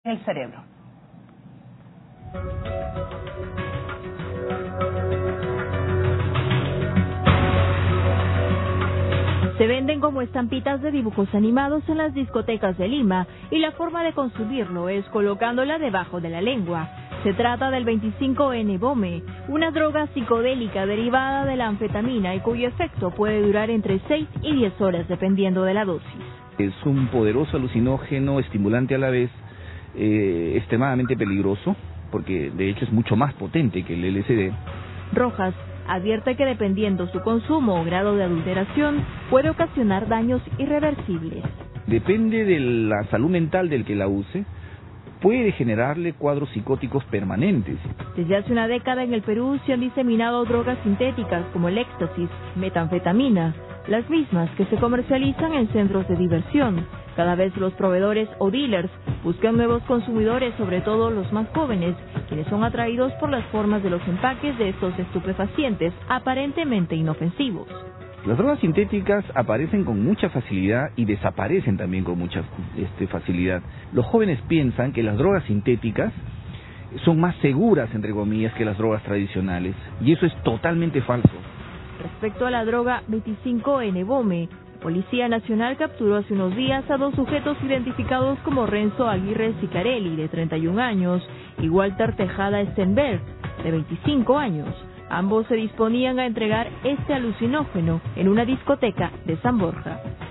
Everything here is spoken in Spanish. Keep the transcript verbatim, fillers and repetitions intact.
el cerebro. Se venden como estampitas de dibujos animados en las discotecas de Lima y la forma de consumirlo es colocándola debajo de la lengua. Se trata del veinticinco ene Bome, una droga psicodélica derivada de la anfetamina y cuyo efecto puede durar entre seis y diez horas dependiendo de la dosis. Es un poderoso alucinógeno, estimulante a la vez, eh, extremadamente peligroso, porque de hecho es mucho más potente que el ele ese de. Rojas advierte que dependiendo su consumo o grado de adulteración puede ocasionar daños irreversibles. Depende de la salud mental del que la use, puede generarle cuadros psicóticos permanentes. Desde hace una década en el Perú se han diseminado drogas sintéticas como el éxtasis, metanfetamina, las mismas que se comercializan en centros de diversión. Cada vez los proveedores o dealers buscan nuevos consumidores, sobre todo los más jóvenes, quienes son atraídos por las formas de los empaques de estos estupefacientes aparentemente inofensivos. Las drogas sintéticas aparecen con mucha facilidad y desaparecen también con mucha este, facilidad. Los jóvenes piensan que las drogas sintéticas son más seguras, entre comillas, que las drogas tradicionales, y eso es totalmente falso. Respecto a la droga veinticinco ene Bome, la Policía Nacional capturó hace unos días a dos sujetos identificados como Renzo Aguirre Sicarelli, de treinta y un años, y Walter Tejada Stenberg, de veinticinco años. Ambos se disponían a entregar este alucinógeno en una discoteca de San Borja.